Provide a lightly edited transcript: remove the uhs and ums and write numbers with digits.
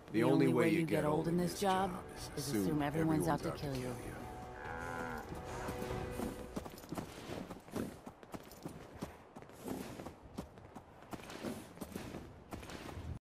The only way you get old in this job is assume everyone's out to kill you.